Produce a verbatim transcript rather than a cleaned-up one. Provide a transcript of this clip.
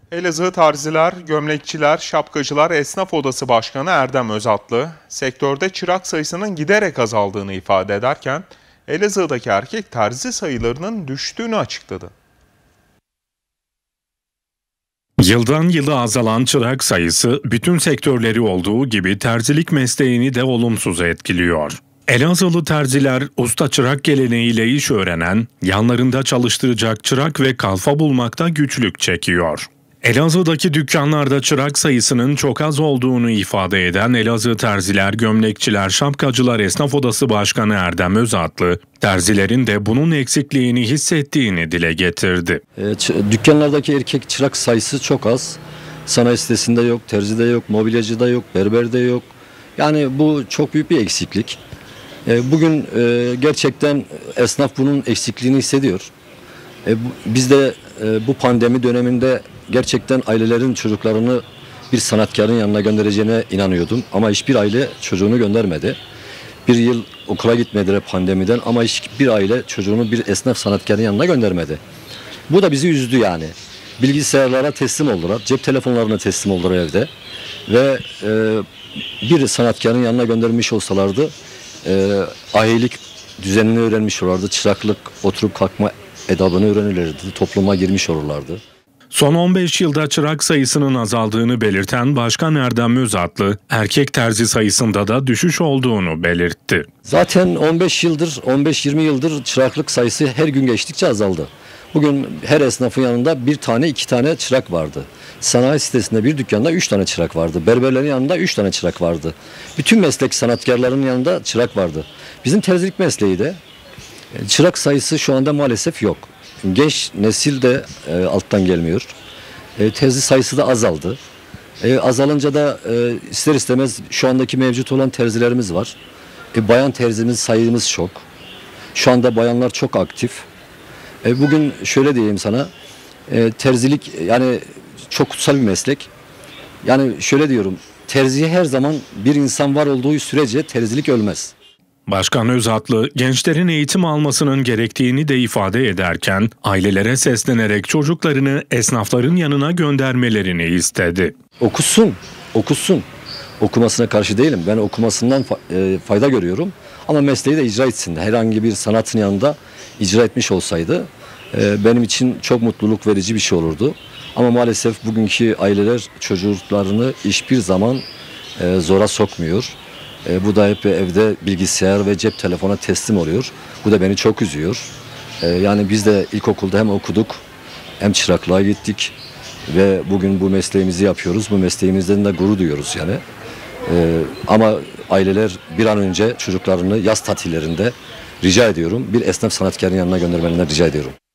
Elazığ Terziler, Gömlekçiler, Şapkacılar Esnaf Odası Başkanı Erdem Özatlı, sektörde çırak sayısının giderek azaldığını ifade ederken, Elazığ'daki erkek terzi sayılarının düştüğünü açıkladı. Yıldan yıla azalan çırak sayısı bütün sektörleri olduğu gibi terzilik mesleğini de olumsuz etkiliyor. Elazığlı terziler usta çırak geleneğiyle iş öğrenen, yanlarında çalıştıracak çırak ve kalfa bulmakta güçlük çekiyor. Elazığ'daki dükkanlarda çırak sayısının çok az olduğunu ifade eden Elazığ Terziler, Gömlekçiler, Şapkacılar Esnaf Odası Başkanı Erdem Özatlı, terzilerin de bunun eksikliğini hissettiğini dile getirdi. E, dükkanlardaki erkek çırak sayısı çok az. Sanayi sitesinde yok, terzide yok, mobilyacıda yok, berberde yok. Yani bu çok büyük bir eksiklik. E, bugün e, gerçekten esnaf bunun eksikliğini hissediyor. E, bu, biz de e, bu pandemi döneminde gerçekten ailelerin çocuklarını bir sanatkarın yanına göndereceğine inanıyordum. Ama hiçbir aile çocuğunu göndermedi. Bir yıl okula gitmediler pandemiden ama hiçbir aile çocuğunu bir esnaf sanatkarın yanına göndermedi. Bu da bizi üzdü yani. Bilgisayarlara teslim oldular, cep telefonlarına teslim oldular evde. Ve e, bir sanatkarın yanına göndermiş olsalardı e, ailelik düzenini öğrenmiş olurlardı. Çıraklık, oturup kalkma edabını öğrenirlerdi, topluma girmiş olurlardı. Son on beş yılda çırak sayısının azaldığını belirten Başkan Erdem Özatlı, erkek terzi sayısında da düşüş olduğunu belirtti. Zaten on beş yıldır, on beş yirmi yıldır çıraklık sayısı her gün geçtikçe azaldı. Bugün her esnafın yanında bir tane, iki tane çırak vardı. Sanayi sitesinde bir dükkanda üç tane çırak vardı. Berberlerin yanında üç tane çırak vardı. Bütün meslek sanatkarların yanında çırak vardı. Bizim terzilik mesleği de çırak sayısı şu anda maalesef yok. Genç nesil de e, alttan gelmiyor. E, terzi sayısı da azaldı. E, azalınca da e, ister istemez şu andaki mevcut olan terzilerimiz var. E, bayan terzimiz sayımız çok. Şu anda bayanlar çok aktif. E, bugün şöyle diyeyim sana. E, terzilik yani çok kutsal bir meslek. Yani şöyle diyorum. Terziye her zaman bir insan var olduğu sürece terzilik ölmez. Başkan Özatlı, gençlerin eğitim almasının gerektiğini de ifade ederken, ailelere seslenerek çocuklarını esnafların yanına göndermelerini istedi. Okusun, okusun. Okumasına karşı değilim. Ben okumasından fayda görüyorum. Ama mesleği de icra etsin. Herhangi bir sanatın yanında icra etmiş olsaydı benim için çok mutluluk verici bir şey olurdu. Ama maalesef bugünkü aileler çocuklarını hiçbir zaman zora sokmuyor. E, bu da hep evde bilgisayar ve cep telefona teslim oluyor. Bu da beni çok üzüyor. E, yani biz de ilkokulda hem okuduk hem çıraklığa gittik. Ve bugün bu mesleğimizi yapıyoruz. Bu mesleğimizden de gurur duyuyoruz yani. E, ama aileler bir an önce çocuklarını yaz tatillerinde rica ediyorum bir esnaf sanatkarın yanına göndermelerini rica ediyorum.